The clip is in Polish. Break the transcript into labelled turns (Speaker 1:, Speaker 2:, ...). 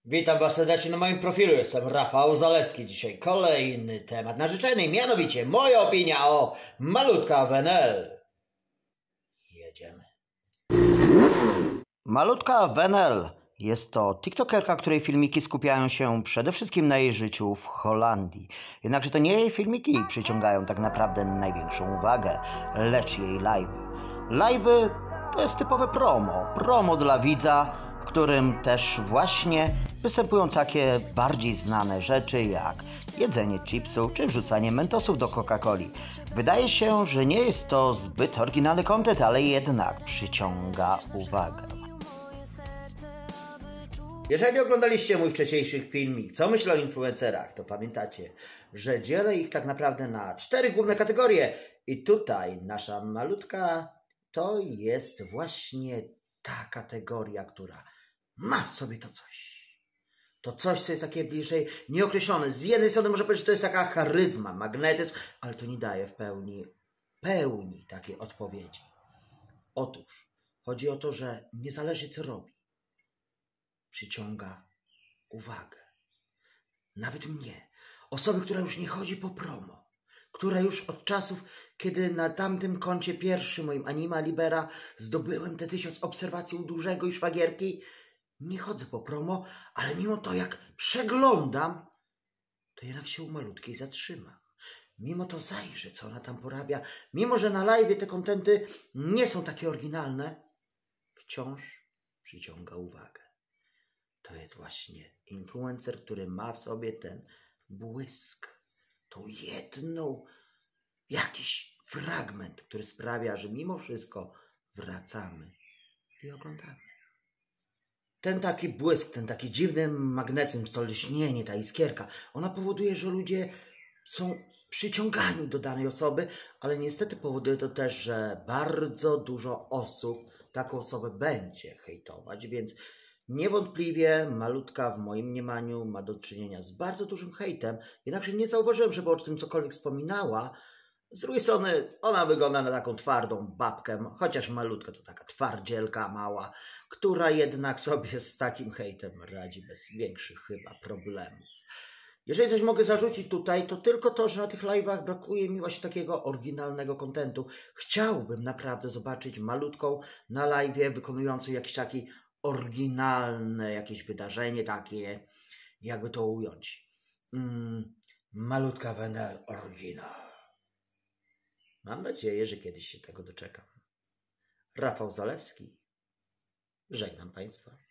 Speaker 1: Witam Was serdecznie na moim profilu, jestem Rafał Zalewski. Dzisiaj kolejny temat narzeczony, mianowicie moja opinia o Malutka Wenel. Jedziemy. Malutka Wenel jest to tiktokerka, której filmiki skupiają się przede wszystkim na jej życiu w Holandii. Jednakże to nie jej filmiki przyciągają tak naprawdę największą uwagę, lecz jej live'y. Live'y to jest typowe promo dla widza, w którym też właśnie występują takie bardziej znane rzeczy jak jedzenie chipsów czy wrzucanie mentosów do Coca-Coli. Wydaje się, że nie jest to zbyt oryginalny content, ale jednak przyciąga uwagę. Jeżeli oglądaliście mój wcześniejszy filmik, co myślę o influencerach, to pamiętacie, że dzielę ich tak naprawdę na 4 główne kategorie. I tutaj nasza malutka to jest właśnie ta kategoria, która ma w sobie to coś. To coś, co jest takie bliżej nieokreślone. Z jednej strony można powiedzieć, że to jest taka charyzma, magnetyzm, ale to nie daje w pełni takiej odpowiedzi. Otóż chodzi o to, że nie zależy co robi, przyciąga uwagę. Nawet mnie, osoby, która już nie chodzi po promo, która już od czasów, kiedy na tamtym koncie pierwszym moim Anima Libera zdobyłem te 1000 obserwacji u dużego i szwagierki, nie chodzę po promo, ale mimo to jak przeglądam, to jednak się u malutkiej zatrzymam. Mimo to zajrzę, co ona tam porabia, mimo że na live te kontenty nie są takie oryginalne, wciąż przyciąga uwagę. To jest właśnie influencer, który ma w sobie ten błysk, tą jedną, jakiś fragment, który sprawia, że mimo wszystko wracamy i oglądamy. Ten taki błysk, ten taki dziwny magnetyzm, to lśnienie, ta iskierka, ona powoduje, że ludzie są przyciągani do danej osoby, ale niestety powoduje to też, że bardzo dużo osób taką osobę będzie hejtować, więc niewątpliwie malutka w moim mniemaniu ma do czynienia z bardzo dużym hejtem, jednakże nie zauważyłem, żeby o tym cokolwiek wspominała. Z drugiej strony ona wygląda na taką twardą babkę, chociaż malutka to taka twardzielka mała, która jednak sobie z takim hejtem radzi bez większych chyba problemów. Jeżeli coś mogę zarzucić tutaj, to tylko to, że na tych live'ach brakuje mi właśnie takiego oryginalnego kontentu. Chciałbym naprawdę zobaczyć malutką na live'ie wykonującą jakiś taki oryginalne jakieś wydarzenie, takie, jakby to ująć. Malutka Wenel oryginal. Mam nadzieję, że kiedyś się tego doczekam. Rafał Zalewski. Żegnam Państwa.